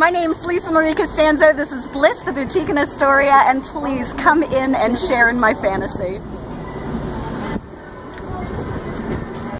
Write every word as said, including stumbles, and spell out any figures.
My name's LisaMarie Costanzo. This is Bliss, the boutique in Astoria, and please come in and share in my fantasy.